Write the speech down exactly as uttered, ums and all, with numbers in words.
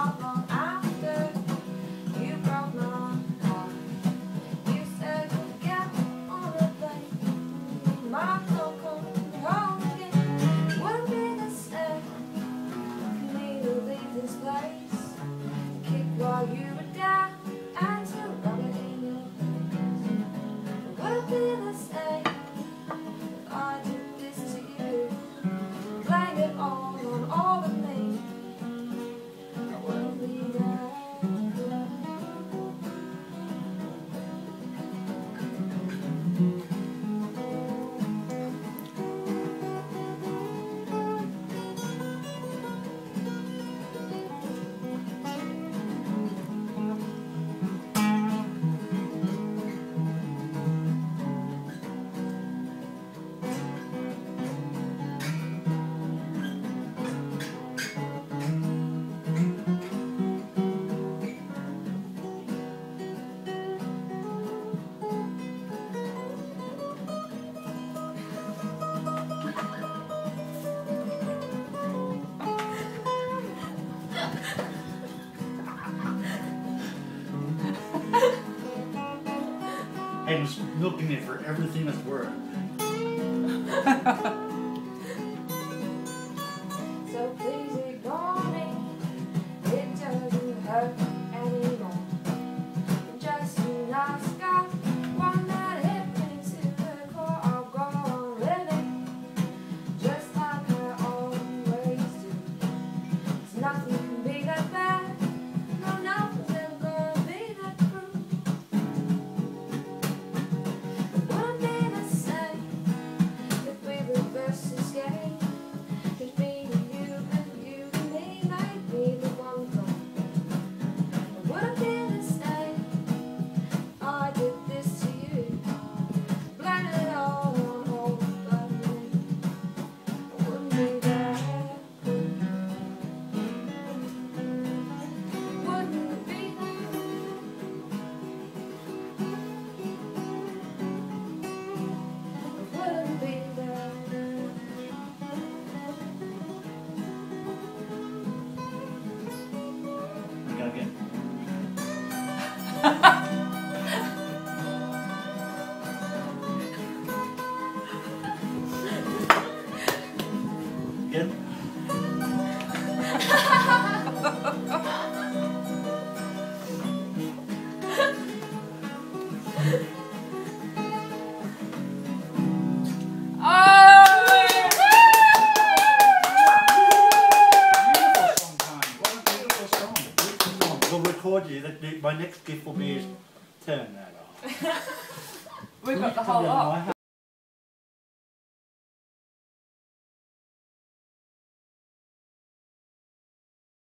not long after you broke my heart. You said you'd get on a plane, my soul come home again. Wouldn't be the same for me to leave this place, kick while you were down and to rub it in your face. Wouldn't be the same if I did this to you, blame it all on all of me. I wouldn't be there. And was milking it for everything that's worth. So please ignore me, it doesn't hurt anymore. Just a nice guy, one that hit me to the core. I'll go on living just like I always do. 'Cause nothing can be that bad, no, nothing's ever gonna be that cruel. It wouldn't be the same if we reversed this game. It's me and you and you and me, make me the one thing. It wouldn't be the same if I did this to you, blame it all on all but me. I wouldn't be there. Wouldn't be there. Wouldn't be there. I gotta get. Again? We'll record you. That my next gift will be is turn that off. We've got the whole lot.